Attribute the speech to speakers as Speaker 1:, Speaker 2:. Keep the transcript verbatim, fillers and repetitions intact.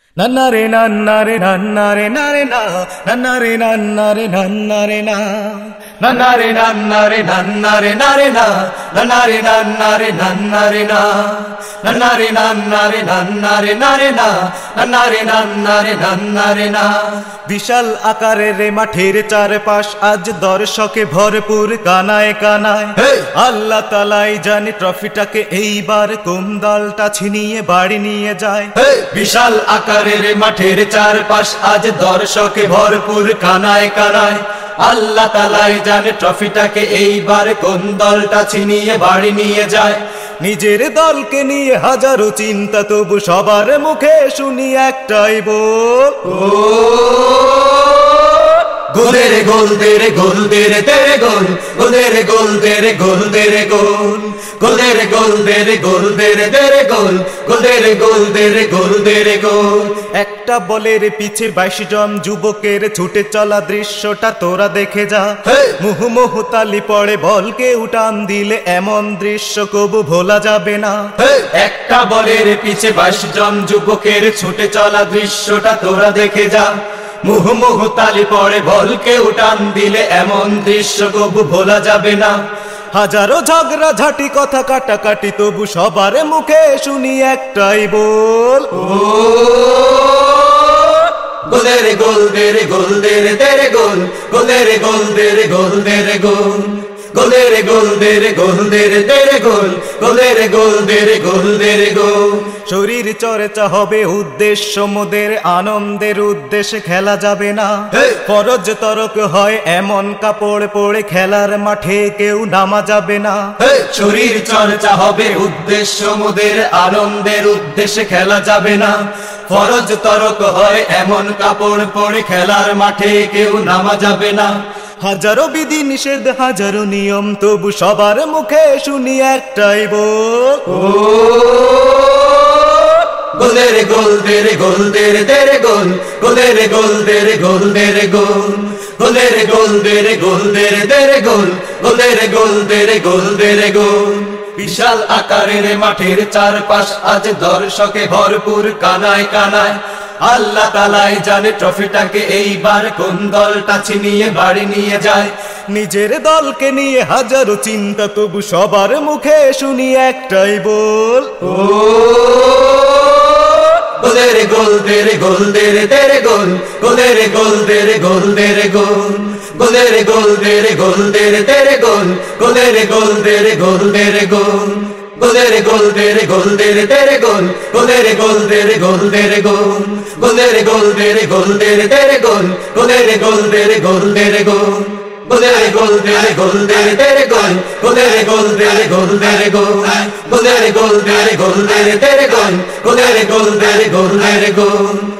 Speaker 1: Nanna re nanna re nanna re na re na nanna re nanna re nanna re na nanna re nanna re nanna re na re na nanna re nanna re nanna re na nanna re nanna re nanna re na re na nanna re nanna re nanna re na বিশাল আকারের মাঠের চারপাশ আজ দর্শকে ভরপুর কানায় কানায় আল্লাহ তাআলাই জানে ট্রফিটাকে এইবার কোন দলটা ছিনিয়ে বাড়ি নিয়ে যায় বিশাল আকারের মাঠের চারপাশ আজ দর্শকে ভরপুর কানায় কানায় আল্লাহ তাআলাই জানে ট্রফিটাকে এইবার কোন দলটা ছিনিয়ে বাড়ি নিয়ে যায় নিজের দলকে নিয়ে হাজারো চিন্তা তবু সবার মুখে শুনি একটাই বল গোলের গোল তেরে গোল তেরে তেরে গোল গোলের গোল তেরে গোল তেরে গোল গোলের গোল তেরে গোল তেরে তেরে গোল গোলের গোল তেরে গোল তেরে গোল একটা বলের পিছে বাইশ জন যুবকের ছুটে চলা দৃশ্যটা তোরা দেখে যা মুহুমুহু তালি পড়ে বলকে উঠান দিলে এমন দৃশ্য কবু ভোলা যাবে না একটা বলের পিছে বাইশ জন যুবকের ছুটে চলা দৃশ্যটা তোরা দেখে যা মুহুমুহু তালি পড়ে বলকে উঠান দিলে এমন দৃশ্য কবু ভোলা যাবে না হাজারো ঝগড়া ঝাঁটি কথা কাটাকাটি তবু সবার মুখে শুনি একটাই বল গোলের গোল তেরে গোল তেরে তেরে গোল গোলের গোল তেরে গোল তেরে গোল গোলের গোল তেরে গোল তেরে তেরে গোল গোলের গোল তেরে গোল তেরে গোল শরীর চর্চা হবে উদ্দেশ্য মোদের আনন্দের উদ্দেশ্যে খেলা যাবে না ফরজ তরক হয় এমন কাপড় পরে খেলার মাঠে কেউ নামা যাবে না শরীর চর্চা হবে উদ্দেশ্য মোদের আনন্দের উদ্দেশ্যে খেলা যাবে না ফরজ তরক হয় এমন কাপড় পরে খেলার মাঠে কেউ নামা যাবে না হাজারো বিধি নিষেধ হাজারো নিয়ম তবু সবার মুখে শুনি একটাই বল গোলের গোল তেরে গোল তেরে তেরে গোল গোলের গোল তেরে গোল তেরে গোল গোলের গোল তেরে গোল তেরে তেরে গোল গোলের গোল তেরে গোল তেরে গোল বিশাল আকারের মাঠের চারপাশ আজ দর্শকে ভরপুর কানায় কানায় আল্লাহ তাআলাই জানে ট্রফিটাকে এইবার কোন দলটা ছিনিয়ে বাড়ি নিয়ে যায় নিজের দলকে নিয়ে হাজারো চিন্তা তবু সবার মুখে শুনি একটাই বল গোলের গোল তেরে গোল তেরে তেরে গোল গোলের গোল তেরে গোল তেরে গোল গোলের গোল তেরে গোল তেরে তেরে গোল গোলের গোল তেরে গোল তেরে গোল গোলের গোল তেরে গোল তেরে তেরে গোল গোলের গোল তেরে গোল তেরে গোল গোলের গোল তেরে গোল তেরে তেরে গোল গোলের গোল তেরে গোল তেরে গোল গোলের গোল তেরে গোল তেরে তেরে গোল গোলের গোল তেরে গোল তেরে গোল গোলের গোল তেরে গোল তেরে তেরে গোল গোলের গোল তেরে গোল তেরে গোল